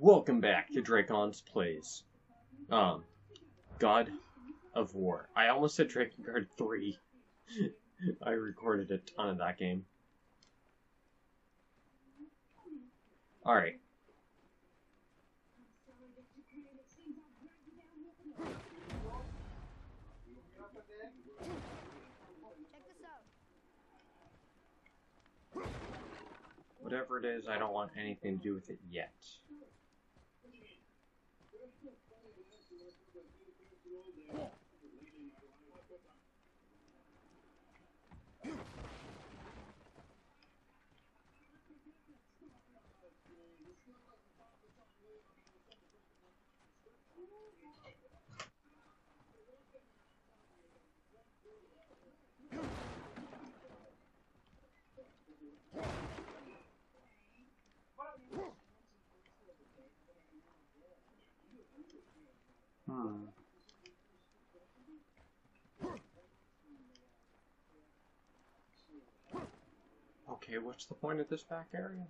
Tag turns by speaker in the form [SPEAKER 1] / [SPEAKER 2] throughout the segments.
[SPEAKER 1] Welcome back to Dracon's Plays. God of War. I almost said Drakengard 3. I recorded a ton of that game. Alright. Whatever it is, I don't want anything to do with it yet. Okay, what's the point of this back area?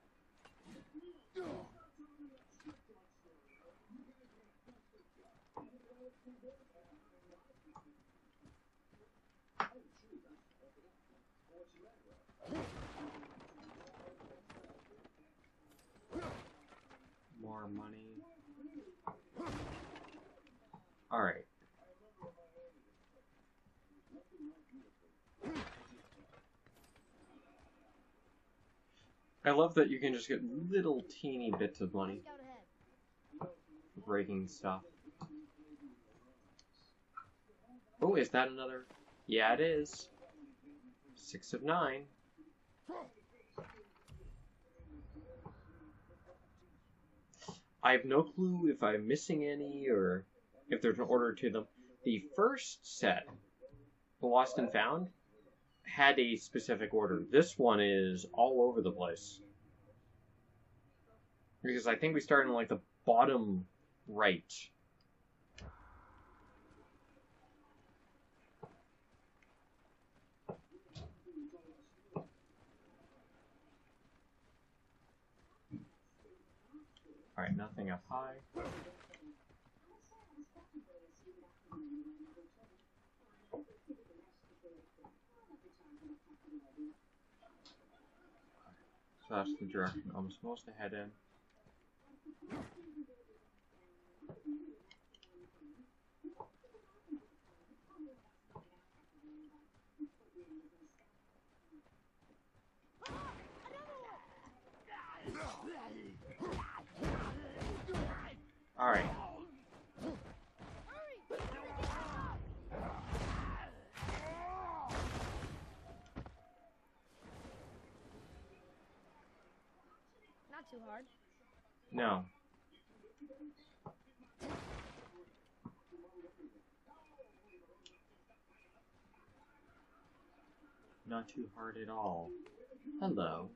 [SPEAKER 1] More money. Alright. I love that you can just get little teeny bits of money for breaking stuff. Oh, is that another? Yeah, it is. 6 of 9. I have no clue if I'm missing any or if there's an order to them. The first set, The Lost and Found, had a specific order. This one is all over the place. Because I think we started in like the bottom right. Alright, nothing up high. So that's the direction I'm supposed to head in. Alright.
[SPEAKER 2] Not too hard.
[SPEAKER 1] No. Not too hard at all. Hello.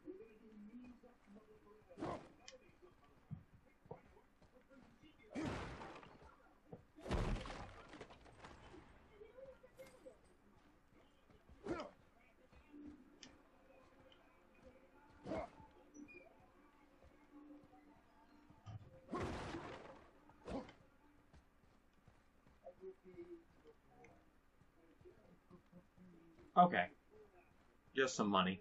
[SPEAKER 1] Okay. Just some money.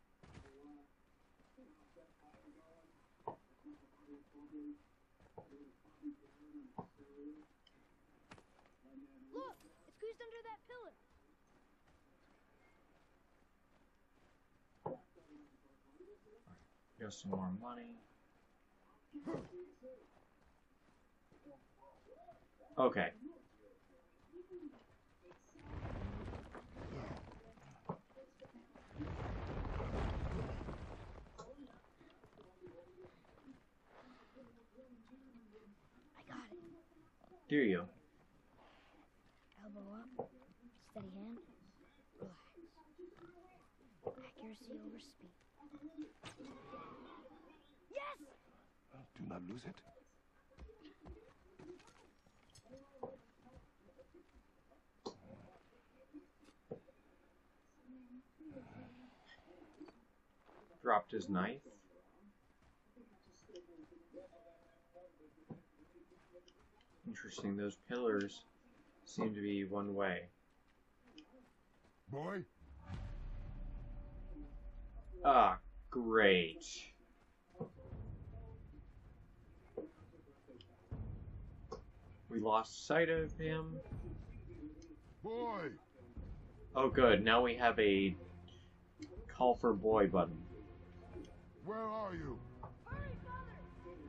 [SPEAKER 2] Look! It's squeezed under that pillar.
[SPEAKER 1] Just some more money. Okay.
[SPEAKER 2] I got it.
[SPEAKER 1] Do you?
[SPEAKER 2] Elbow up. Steady hand. Relax. Accuracy over speed. Yes!
[SPEAKER 3] Do not lose it.
[SPEAKER 1] Dropped his knife. interesting. Those pillars seem to be one way.
[SPEAKER 3] Boy?
[SPEAKER 1] Ah, great. We lost sight of him.
[SPEAKER 3] Boy!
[SPEAKER 1] Oh good, now we have a call for boy button.
[SPEAKER 3] Where are you?
[SPEAKER 2] Hurry, Father!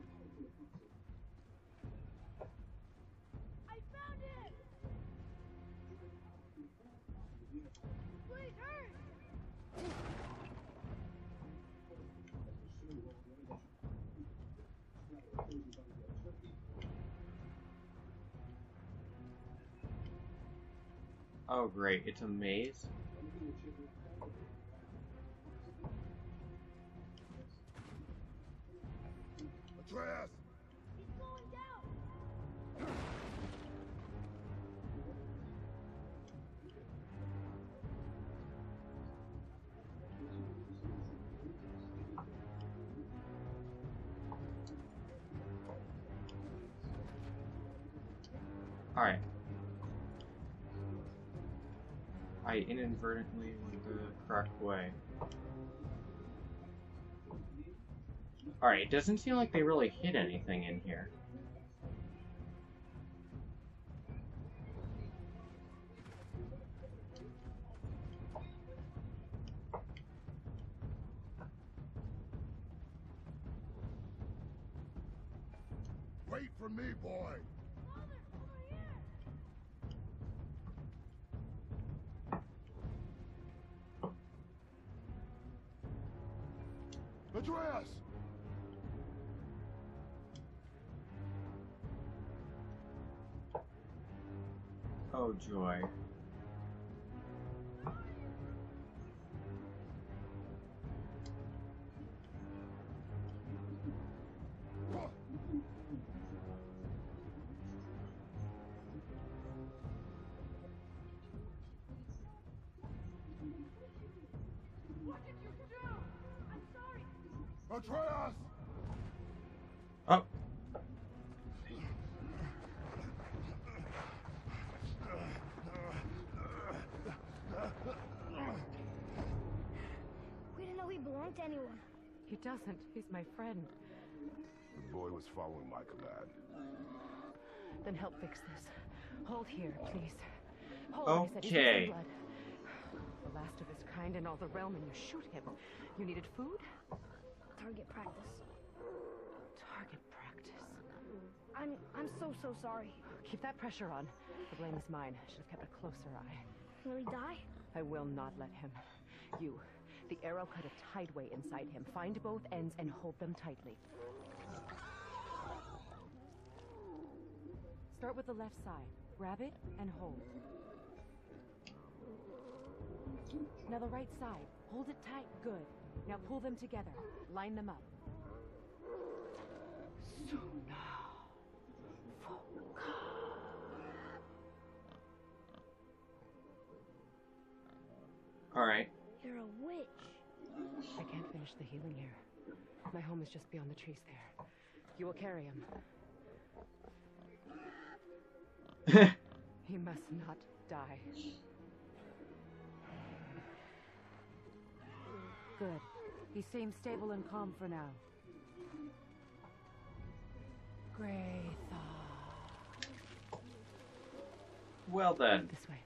[SPEAKER 2] I found him! Please, hurry!
[SPEAKER 1] Oh great, it's a maze.
[SPEAKER 3] Atreus!
[SPEAKER 2] He's slowing down!
[SPEAKER 1] Alright. I inadvertently went the correct way. Alright, it doesn't seem like they really hit anything in here.
[SPEAKER 3] Wait for me, boy!
[SPEAKER 2] Father, over here!
[SPEAKER 3] Atreus!
[SPEAKER 1] Oh joy.
[SPEAKER 2] What did you do? I'm sorry.
[SPEAKER 3] Atreus!
[SPEAKER 1] Oh!
[SPEAKER 2] We didn't know he belonged to anyone.
[SPEAKER 4] He doesn't. He's my friend.
[SPEAKER 3] The boy was following my command.
[SPEAKER 4] Then help fix this. Hold here, please. Hold, I said, he's
[SPEAKER 1] Okay.
[SPEAKER 4] in blood. The last of his kind in all the realm, and you shoot him. You needed food?
[SPEAKER 2] Target practice.
[SPEAKER 4] Target practice.
[SPEAKER 2] I'm so sorry.
[SPEAKER 4] Keep that pressure on. The blame is mine. I should have kept a closer eye.
[SPEAKER 2] Will he die?
[SPEAKER 4] I will not let him. You. The arrow cut a tideway inside him. Find both ends and hold them tightly. Start with the left side. Grab it and hold. Now the right side. Hold it tight. Good. Now pull them together. Line them up. Suna.
[SPEAKER 1] Alright.
[SPEAKER 2] You're a witch.
[SPEAKER 4] I can't finish the healing here. My home is just beyond the trees there. You will carry him. He must not die. Good. He seems stable and calm for now. Graythaw.
[SPEAKER 1] Well then.
[SPEAKER 4] This way.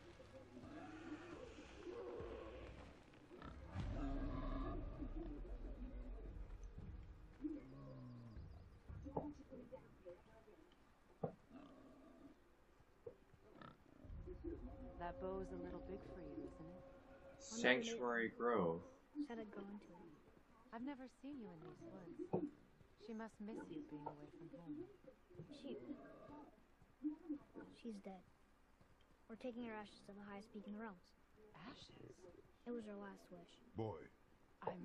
[SPEAKER 4] That bow's a little big for you, isn't it?
[SPEAKER 1] Sanctuary Grove.
[SPEAKER 2] Said I'd go into it.
[SPEAKER 4] I've never seen you in these woods. She must miss you being away from home.
[SPEAKER 2] She's dead. We're taking her ashes to the highest peak in the realms.
[SPEAKER 4] Ashes?
[SPEAKER 2] It was her last wish.
[SPEAKER 3] Boy,
[SPEAKER 4] I'm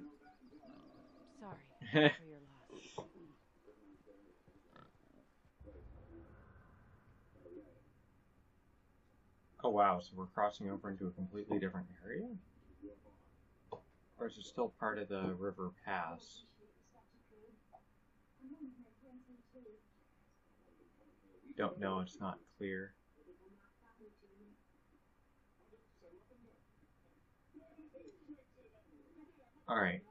[SPEAKER 4] sorry for your loss.
[SPEAKER 1] Oh wow, so we're crossing over into a completely different area? Or is it still part of the river pass? don't know. It's not clear. Alright.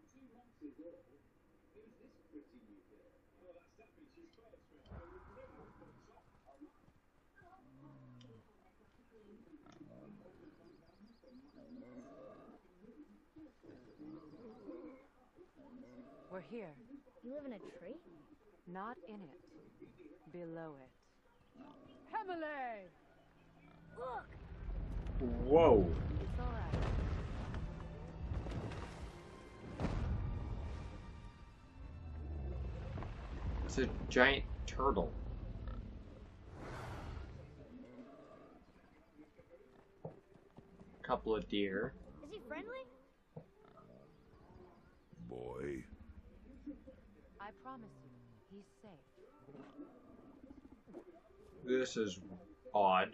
[SPEAKER 4] We're here.
[SPEAKER 2] You live in a tree?
[SPEAKER 4] Not in it. Below it. Heavily!
[SPEAKER 2] Look!
[SPEAKER 1] Whoa!
[SPEAKER 4] It's all right.
[SPEAKER 1] It's a giant turtle. Couple of deer.
[SPEAKER 2] Is he friendly?
[SPEAKER 3] Boy.
[SPEAKER 4] I promise you, he's safe.
[SPEAKER 1] This is odd.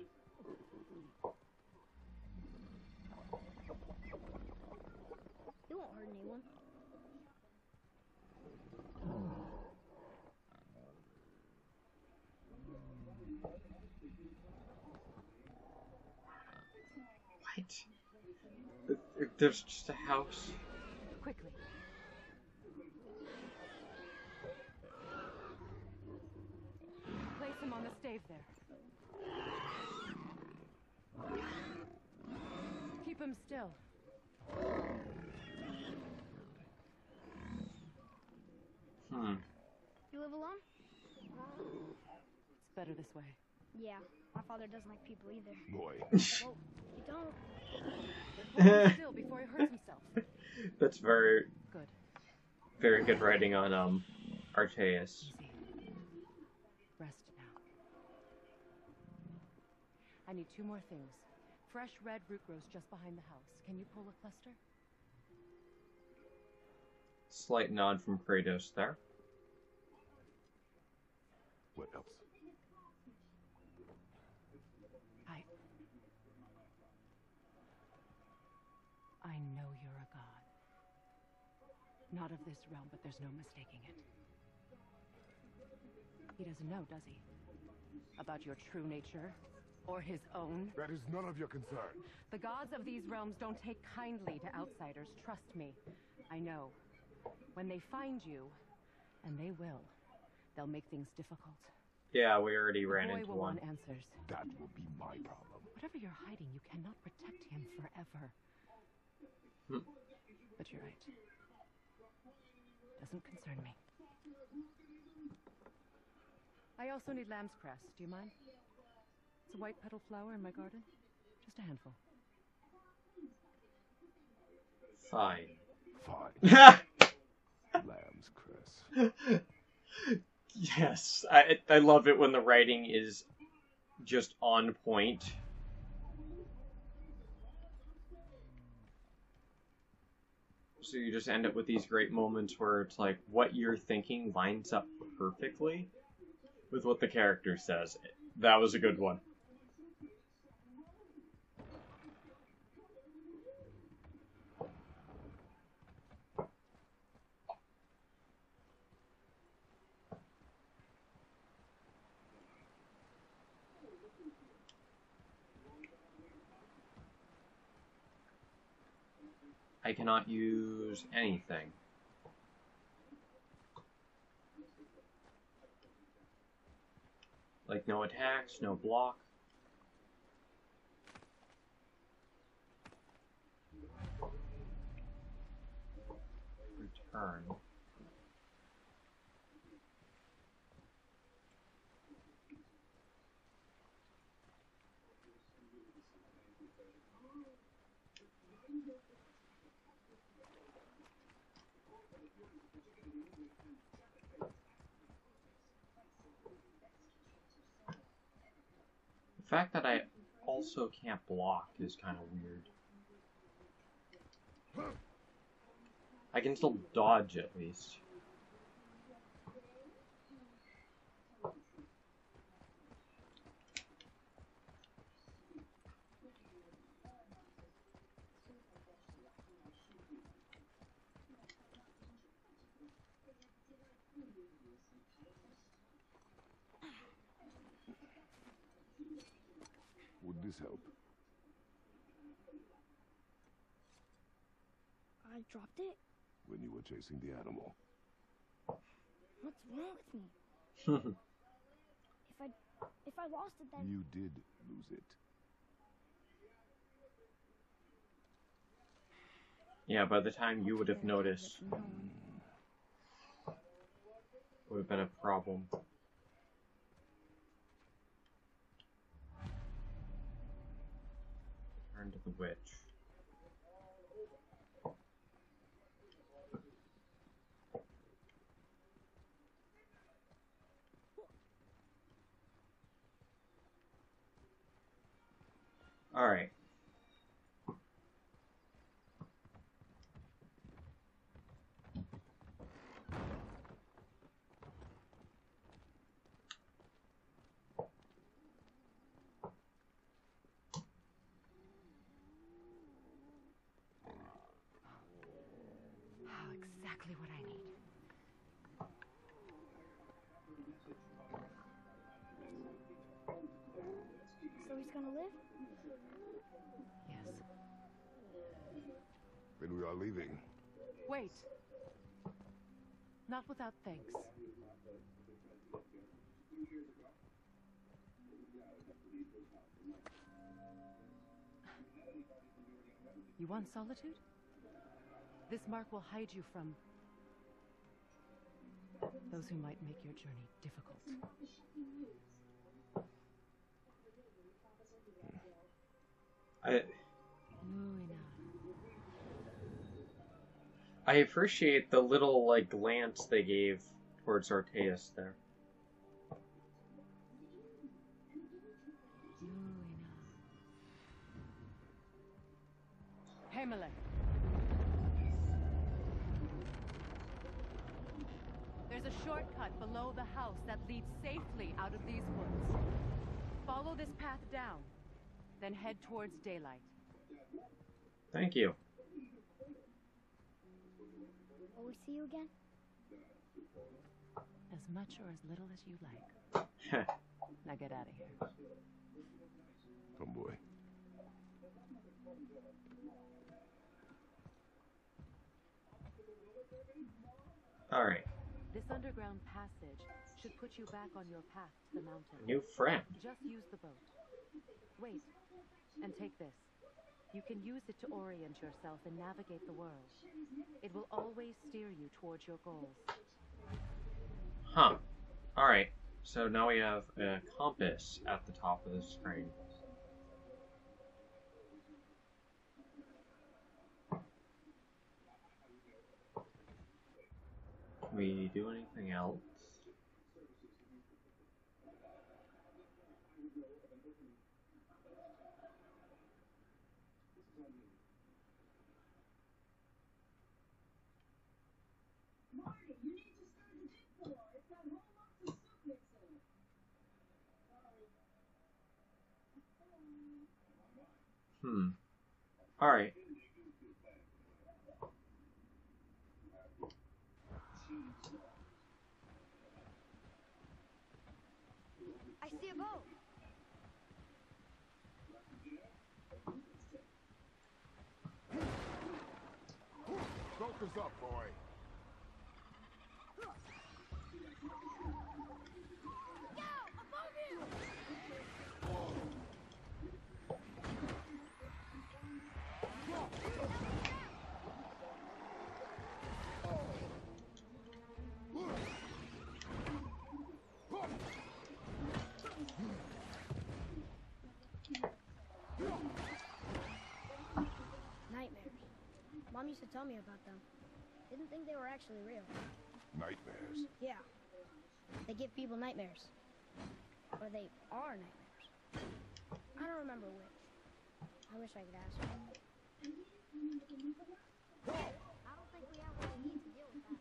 [SPEAKER 2] He won't hurt anyone.
[SPEAKER 1] What? There's just a house.
[SPEAKER 4] Quickly. Place him on the stave there. Keep him still.
[SPEAKER 2] You live alone?
[SPEAKER 4] It's better this way.
[SPEAKER 2] Yeah. My father doesn't like people either.
[SPEAKER 3] Boy.
[SPEAKER 2] Well, you don't.
[SPEAKER 4] Hold him still before he hurts himself.
[SPEAKER 1] That's very,
[SPEAKER 4] Good.
[SPEAKER 1] very good writing on Arceus.
[SPEAKER 4] Easy. Rest now. I need 2 more things. Fresh red root grows just behind the house. Can you pull a cluster?
[SPEAKER 1] Slight nod from Kratos there.
[SPEAKER 3] What else?
[SPEAKER 4] I know you're a god. Not of this realm, but there's no mistaking it. He doesn't know, does he? About your true nature? Or his own?
[SPEAKER 3] That is none of your concern.
[SPEAKER 4] The gods of these realms don't take kindly to outsiders, trust me. I know. When they find you, and they will, they'll make things difficult.
[SPEAKER 1] Yeah, we already ran
[SPEAKER 4] The boy
[SPEAKER 1] into
[SPEAKER 4] will
[SPEAKER 1] one.
[SPEAKER 4] want answers.
[SPEAKER 3] That will be my problem.
[SPEAKER 4] Whatever you're hiding, you cannot protect him forever. But you're right. Doesn't concern me. I also need lamb's cress. Do you mind? It's a white petal flower in my garden. Just a handful.
[SPEAKER 1] Fine.
[SPEAKER 3] Fine. Lamb's cress.
[SPEAKER 1] Yes, I love it when the writing is just on point. So you just end up with these great moments where it's like what you're thinking lines up perfectly with what the character says. That was a good one. I cannot use anything. Like no attacks, no block. Return. The fact that I also can't block is kind of weird. I can still dodge at least.
[SPEAKER 3] this help?
[SPEAKER 2] I dropped it?
[SPEAKER 3] When you were chasing the animal.
[SPEAKER 2] What's wrong with me? If I lost it, then
[SPEAKER 3] You did lose it.
[SPEAKER 1] Yeah, by the time you would have noticed,
[SPEAKER 2] from no one.
[SPEAKER 1] it would have been a problem. Turn to the witch. Alright.
[SPEAKER 4] Oh, exactly what I need.
[SPEAKER 2] So he's gonna live?
[SPEAKER 4] Yes.
[SPEAKER 3] Then we are leaving.
[SPEAKER 4] Wait. Not without thanks. You want solitude? This mark will hide you from those who might make your journey difficult.
[SPEAKER 1] I appreciate the little, like, glance they gave towards Artaeus there.
[SPEAKER 4] Heimele. There's a shortcut below the house that leads safely out of these woods. Follow this path down, then head towards daylight.
[SPEAKER 1] Thank you.
[SPEAKER 2] Will we see you again?
[SPEAKER 4] As much or as little as you like. Now get out of here.
[SPEAKER 3] Come, boy.
[SPEAKER 1] Alright.
[SPEAKER 4] This underground passage should put you back on your path to the mountain.
[SPEAKER 1] New friend.
[SPEAKER 4] Just use the boat. Wait, and take this. You can use it to orient yourself and navigate the world. It will always steer you towards your goals.
[SPEAKER 1] Huh. Alright. So now we have a compass at the top of the screen. Can we do anything else? Alright.
[SPEAKER 2] I see a boat.
[SPEAKER 3] Focus up, boy.
[SPEAKER 2] Nightmares. Mom used to tell me about them. Didn't think they were actually real.
[SPEAKER 3] Nightmares.
[SPEAKER 2] Yeah. They give people nightmares. Or they are nightmares. I don't remember which. I wish I could ask her. I don't think we have what we need to deal with that.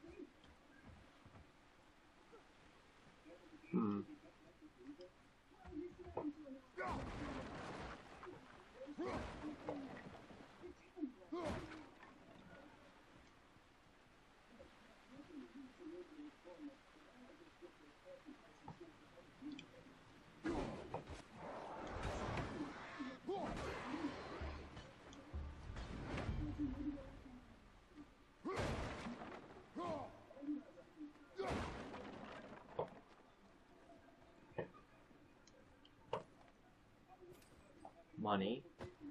[SPEAKER 1] money.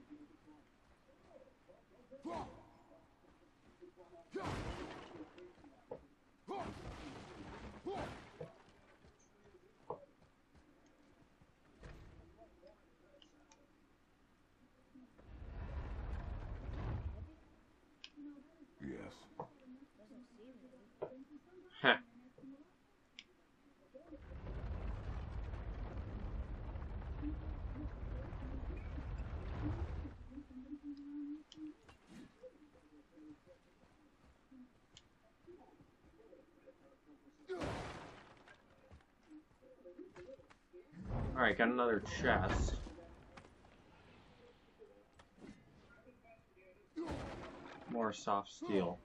[SPEAKER 3] Yes.
[SPEAKER 2] Doesn't seem heavy.
[SPEAKER 1] Heh. Alright, got another chest. More soft steel.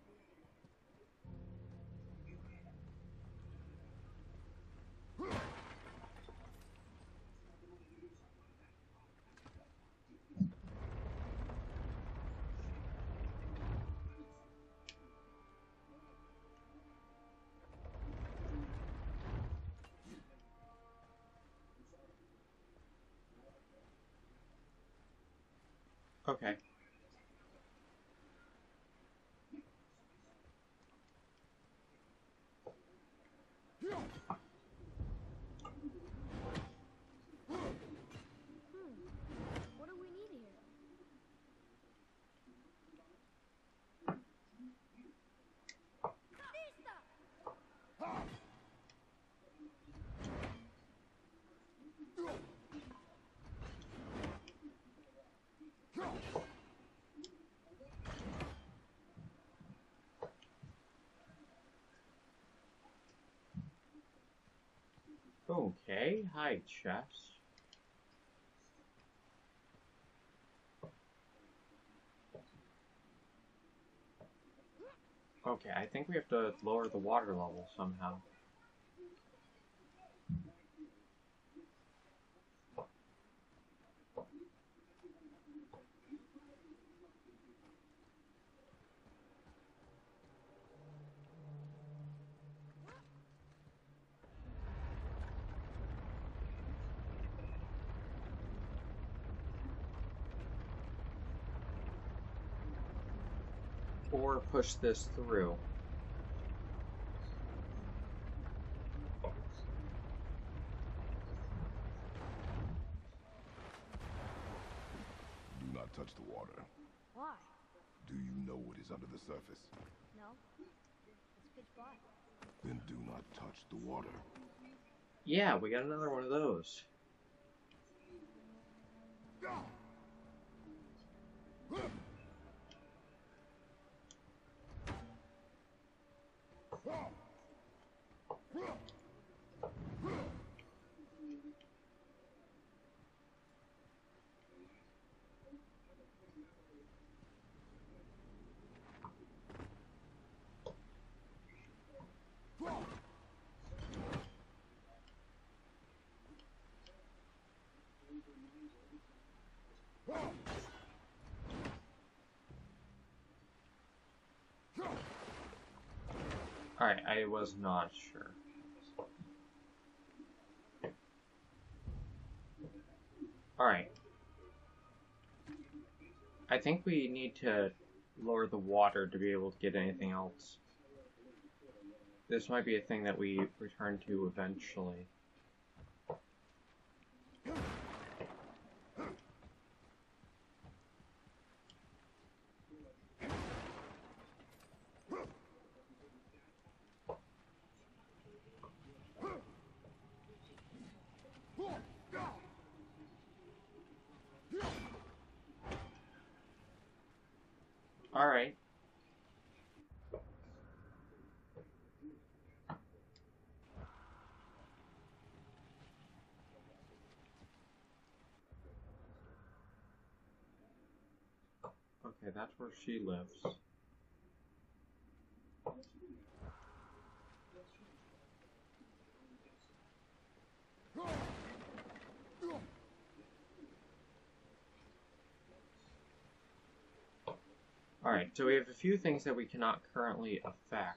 [SPEAKER 1] Okay.
[SPEAKER 2] What do we need here?
[SPEAKER 1] Okay, hi, chest. Okay, I think we have to lower the water level somehow. Or push this through.
[SPEAKER 3] Do not touch the water.
[SPEAKER 2] Why?
[SPEAKER 3] Do you know what is under the surface?
[SPEAKER 2] No. It's pitch black.
[SPEAKER 3] Then do not touch the water.
[SPEAKER 1] Yeah, we got another one of those. Alright, I was not sure. Alright. I think we need to lower the water to be able to get anything else. This might be a thing that we return to eventually. Alright. Okay, that's where she lives. Alright, so we have a few things that we cannot currently affect.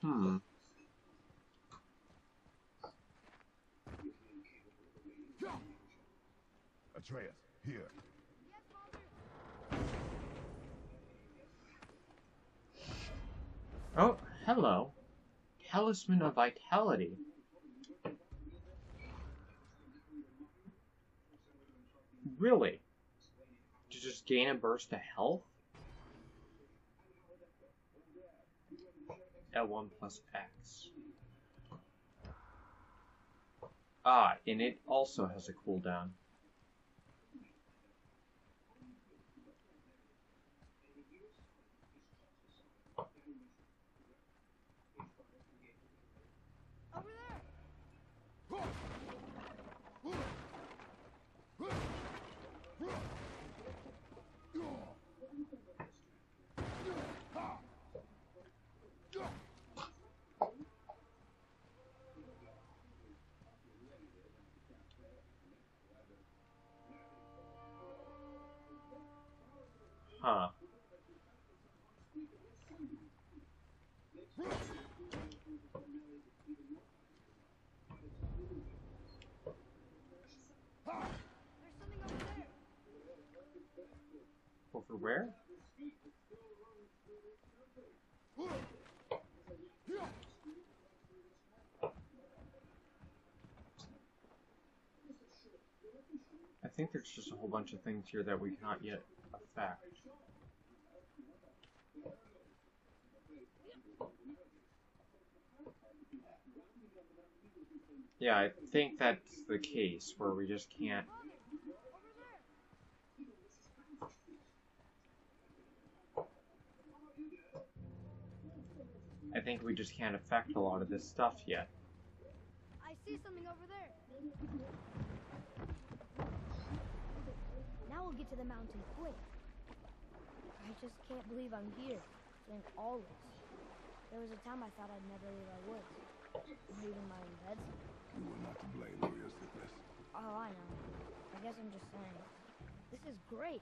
[SPEAKER 1] Hmm.
[SPEAKER 3] Atreus, here.
[SPEAKER 1] Oh, hello. Talisman of Vitality. Really? To just gain a burst of health? L1 plus X. Ah, and it also has a cooldown.
[SPEAKER 2] Over there!
[SPEAKER 1] Huh.
[SPEAKER 2] There's something over there!
[SPEAKER 1] Over where? I think there's just a whole bunch of things here that we cannot yet affect. Yeah, I think that's the case, where we just can't... I think we just can't affect a lot of this stuff yet.
[SPEAKER 2] I see something over there! Now we'll get to the mountain quick. I just can't believe I'm here, doing all this. There was a time I thought I'd never leave our woods. Not even my own bed.
[SPEAKER 3] You were not to blame for your sickness.
[SPEAKER 2] Oh, I know. I guess I'm just saying. This is great.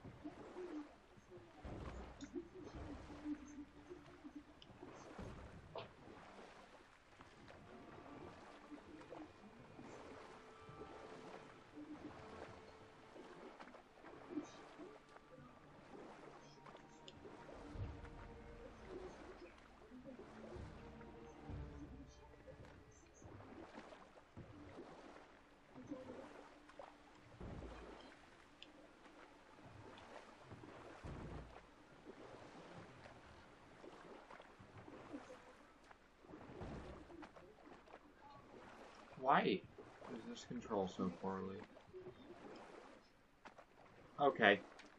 [SPEAKER 1] Why does this control so poorly? Okay.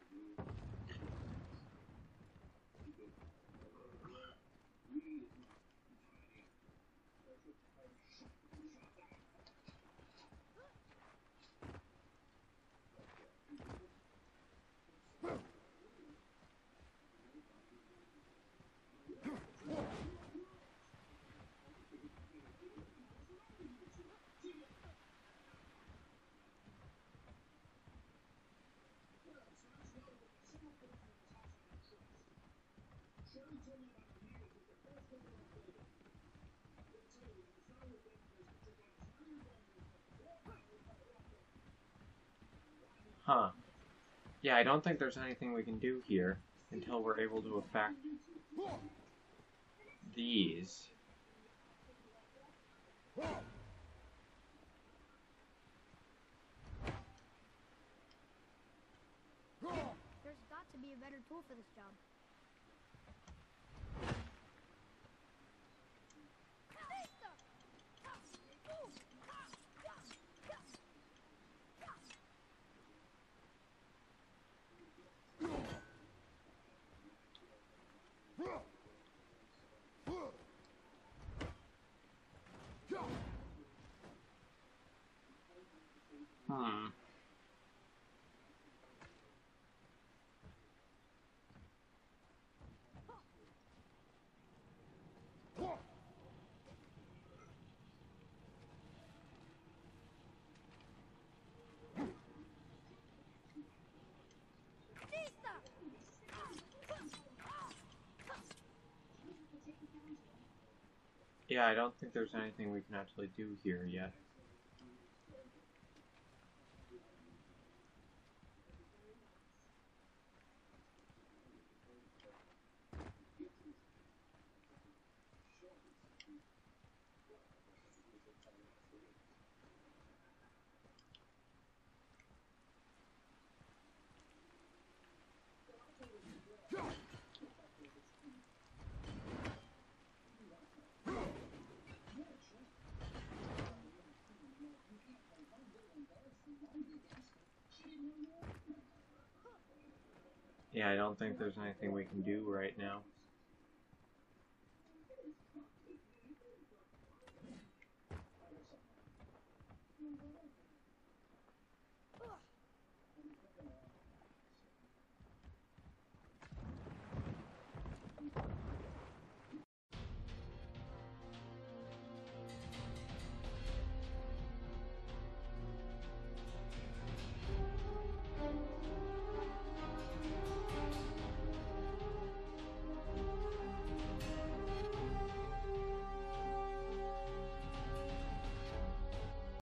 [SPEAKER 1] Huh. Yeah, I don't think there's anything we can do here until we're able to affect these.
[SPEAKER 2] There's got to be a better tool for this job.
[SPEAKER 1] Hmm. Yeah, I don't think there's anything we can actually do here yet. Yeah, I don't think there's anything we can do right now.